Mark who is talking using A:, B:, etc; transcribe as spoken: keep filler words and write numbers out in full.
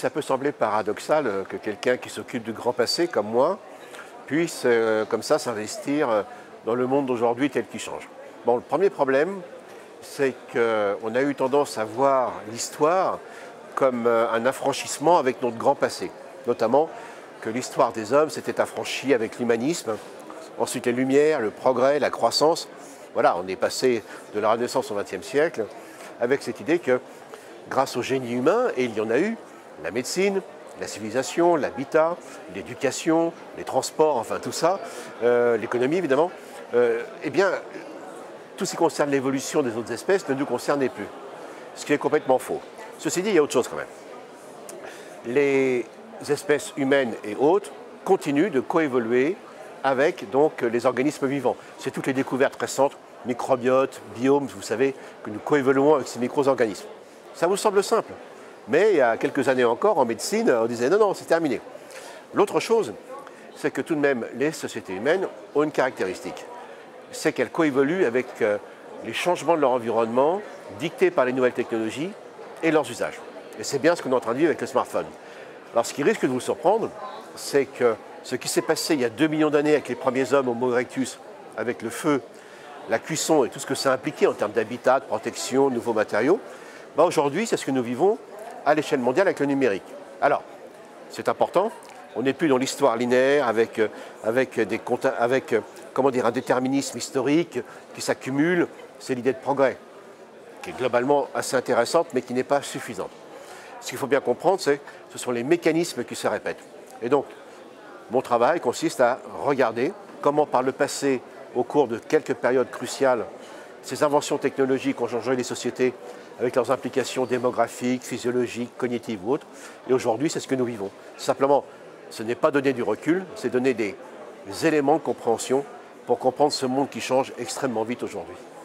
A: ça peut sembler paradoxal euh, que quelqu'un qui s'occupe du grand passé, comme moi, puisse euh, comme ça s'investir euh, dans le monde d'aujourd'hui tel qu'il change. Bon, le premier problème, c'est qu'on a eu tendance à voir l'histoire comme euh, un affranchissement avec notre grand passé, notamment que l'histoire des hommes s'était affranchie avec l'humanisme, ensuite les Lumières, le progrès, la croissance. Voilà, on est passé de la Renaissance au vingtième siècle avec cette idée que grâce au génie humain, et il y en a eu, la médecine, la civilisation, l'habitat, l'éducation, les transports, enfin tout ça, euh, l'économie évidemment, euh, eh bien, tout ce qui concerne l'évolution des autres espèces ne nous concernait plus, ce qui est complètement faux. Ceci dit, il y a autre chose quand même. Les espèces humaines et autres continuent de coévoluer avec donc les organismes vivants. C'est toutes les découvertes récentes, microbiotes, biomes, vous savez, que nous coévoluons avec ces micro-organismes. Ça vous semble simple, mais il y a quelques années encore, en médecine, on disait non, non, c'est terminé. L'autre chose, c'est que tout de même, les sociétés humaines ont une caractéristique, c'est qu'elles coévoluent avec euh, les changements de leur environnement dictés par les nouvelles technologies et leurs usages. Et c'est bien ce qu'on est en train de vivre avec le smartphone. Alors ce qui risque de vous surprendre, c'est que ce qui s'est passé il y a deux millions d'années avec les premiers hommes Homo erectus, avec le feu, la cuisson et tout ce que ça impliquait en termes d'habitat, de protection, de nouveaux matériaux, bah aujourd'hui c'est ce que nous vivons à l'échelle mondiale avec le numérique. Alors, c'est important, on n'est plus dans l'histoire linéaire avec, avec, des, avec comment dire, un déterminisme historique qui s'accumule, c'est l'idée de progrès, qui est globalement assez intéressante mais qui n'est pas suffisante. Ce qu'il faut bien comprendre, c'est que ce sont les mécanismes qui se répètent. Et donc, mon travail consiste à regarder comment par le passé, au cours de quelques périodes cruciales, ces inventions technologiques ont changé les sociétés avec leurs implications démographiques, physiologiques, cognitives ou autres. Et aujourd'hui, c'est ce que nous vivons. Simplement, ce n'est pas donner du recul, c'est donner des éléments de compréhension pour comprendre ce monde qui change extrêmement vite aujourd'hui.